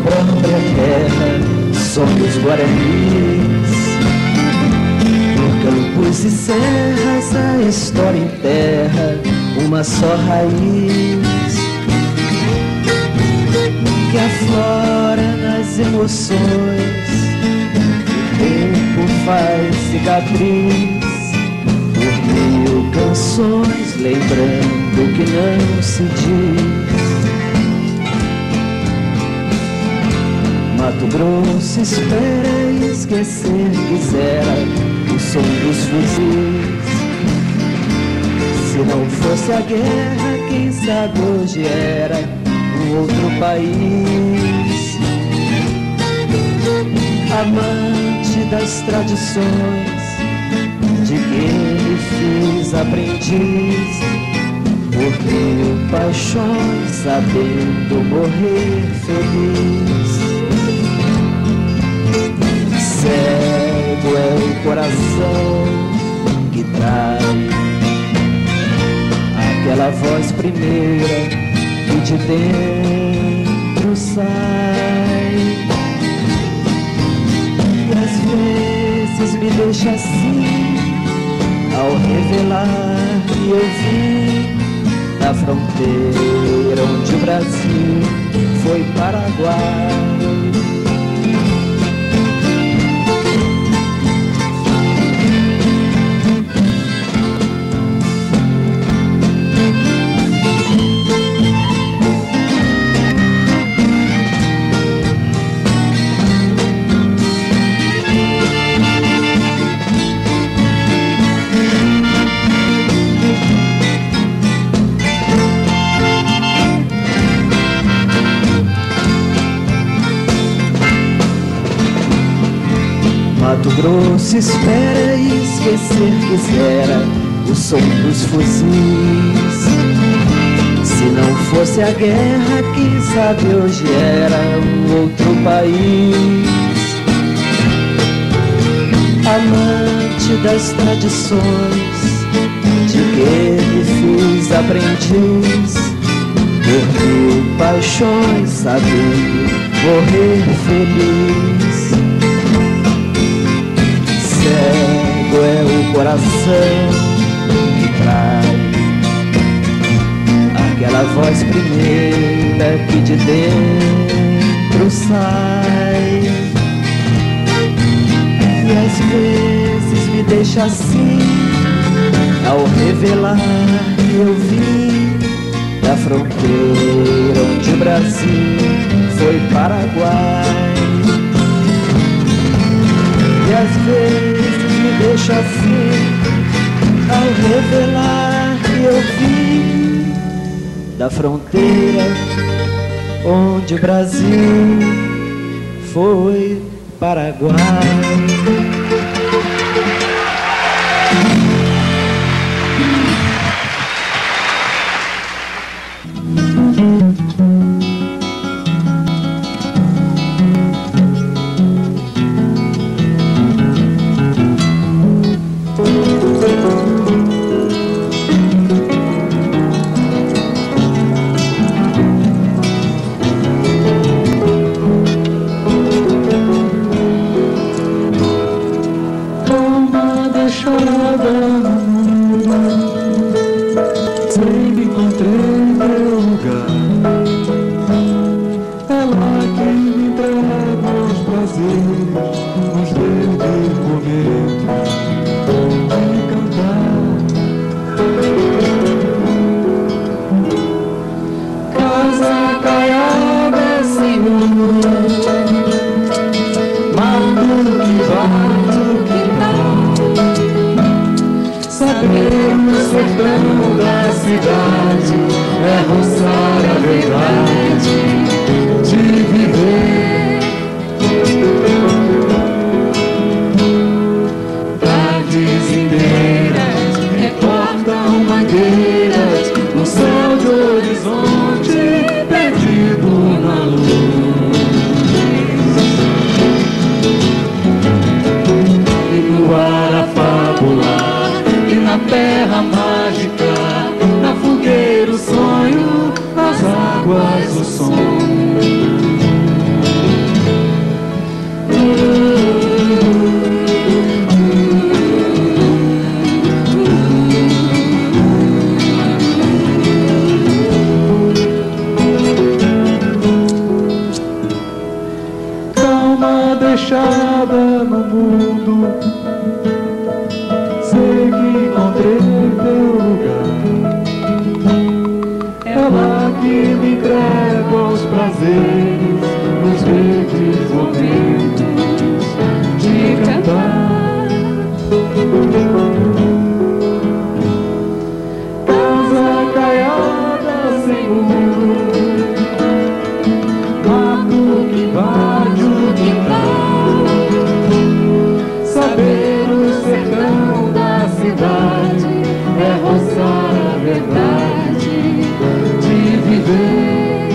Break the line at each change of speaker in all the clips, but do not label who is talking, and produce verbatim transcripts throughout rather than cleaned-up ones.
própria terra, somos guaranis. Por campos e serras a história enterra uma só raiz que aflora nas emoções, o tempo faz cicatriz por mil canções, lembrando que não se diz. Mato Grosso espera e esquecer quisera o som dos fuzis. Se não fosse a guerra, quem sabe hoje era um outro país. Amante das tradições, de que ele fiz aprendiz, por mil paixões, sabendo morrer feliz. Cego é o coração que trai aquela voz primeira que de dentro sai, e às vezes me deixa assim ao revelar que eu vim da fronteira onde o Brasil foi Paraguai. Mato Grosso espera e esquecer quisera o som dos fuzis. Se não fosse a guerra, quem sabe hoje era um outro país. Amante das tradições, de que ele fiz aprendiz, por mil paixões, sabendo morrer feliz. Cego é o coração que trai aquela voz primeira que de dentro sai, e às vezes me deixa assim ao revelar que eu vim da fronteira onde o Brasil foi Paraguai. E às vezes me deixa assim ao revelar que eu vim da fronteira onde o Brasil foi Paraguai.
Mágica, na fogueira o sonho, nas águas o som. uma deixada no mundo. Sei que encontrei teu lugar. É lá que me entrego aos prazeres, nos verdes momentos de cantar. Casa caiada sem muro, mato que invade o quintal. Saber o sertão da cidade é roçar a verdade de viver.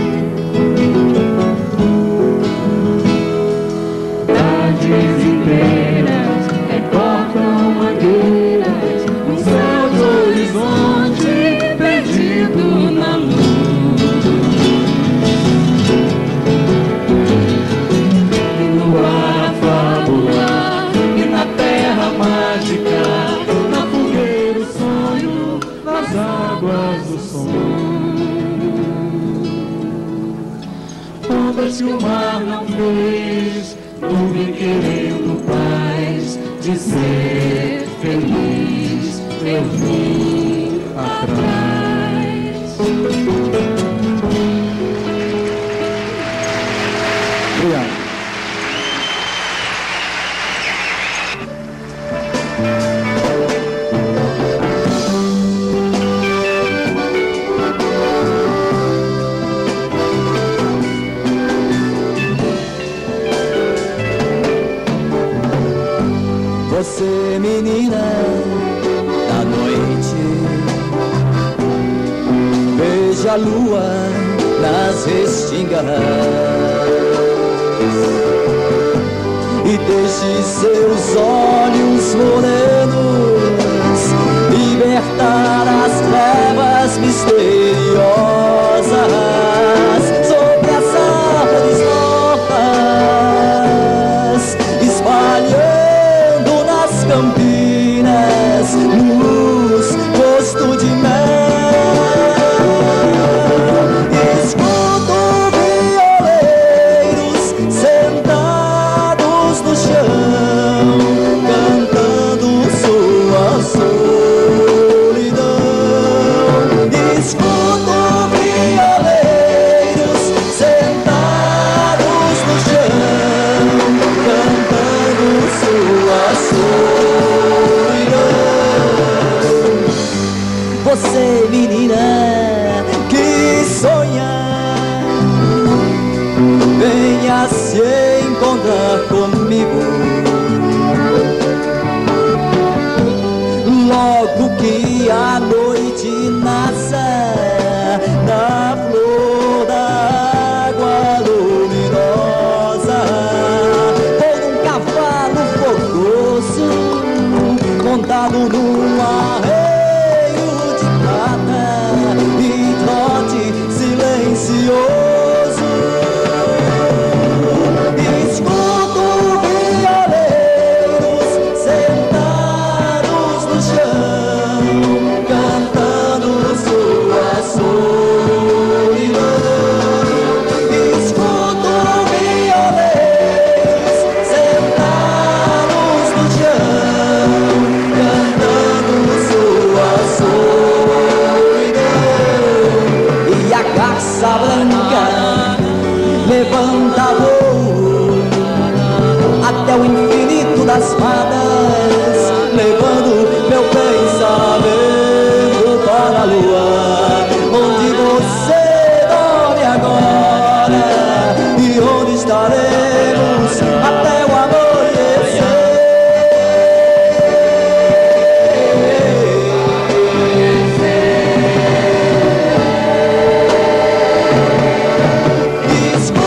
Tardes inteiras recortam mangueiras no céu do horizonte perdido na luz. E no ar a fábula, e na terra mágica, na fogueira o sonho, nas águas o som. Ondas que o mar não fez, nuvem querendo paz, de ser feliz, eu vim atrás. Obrigado.
Você, menina da noite, veja a lua nas restingas e deixe seus olhos morenos libertar as trevas misteriosas sobre as árvores mortas, espalhando nas campinas luz, gosto de mel. Escuto violeiros sentados no chão, cantando sua solidão. Escuto violeiros sentados no chão, cantando sua solidão. Você, menina que sonha, venha se encontrar comigo. Logo que a noite nasça na flor da água luminosa, vou num cavalo fogoso, montado num arreio de prata, e trote silencioso. Escuto violeiros sentados no chão, cantando sua solidão. Escuto violeiros sentados no chão, cantando sua solidão. E a garça branca levanta voo até o infinito das fadas, levando meu pensamento para a lua, onde você dorme agora e onde estaremos até o amanhecer.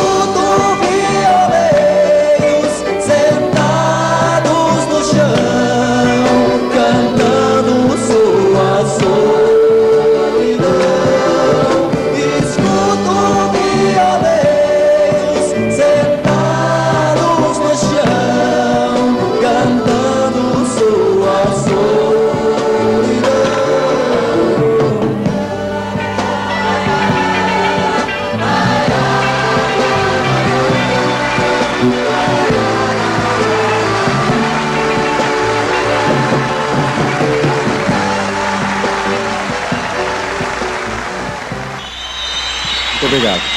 Escuto violeiros sentados no chão,
Obrigado.